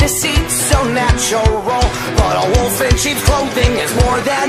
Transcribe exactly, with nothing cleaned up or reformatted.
deceit so natural, but a wolf in sheep's clothing is more than